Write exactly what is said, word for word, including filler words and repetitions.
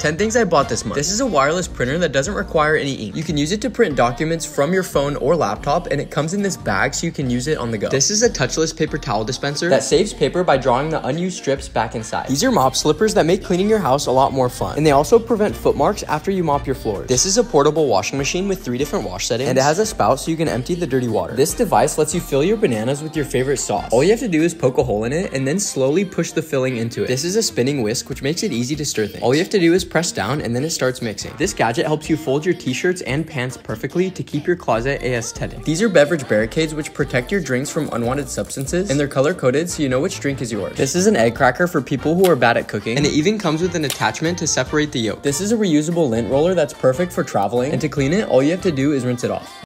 ten things I bought this month. This is a wireless printer that doesn't require any ink. You can use it to print documents from your phone or laptop, and it comes in this bag so you can use it on the go. This is a touchless paper towel dispenser that saves paper by drawing the unused strips back inside. These are mop slippers that make cleaning your house a lot more fun, and they also prevent foot marks after you mop your floors. This is a portable washing machine with three different wash settings, and it has a spout so you can empty the dirty water. This device lets you fill your bananas with your favorite sauce. All you have to do is poke a hole in it and then slowly push the filling into it. This is a spinning whisk, which makes it easy to stir things. All you have to do is press down and then it starts mixing. This gadget helps you fold your t-shirts and pants perfectly to keep your closet aesthetic. These are beverage barricades which protect your drinks from unwanted substances, and they're color coded so you know which drink is yours. This is an egg cracker for people who are bad at cooking, and it even comes with an attachment to separate the yolk. This is a reusable lint roller that's perfect for traveling, and to clean it, all you have to do is rinse it off.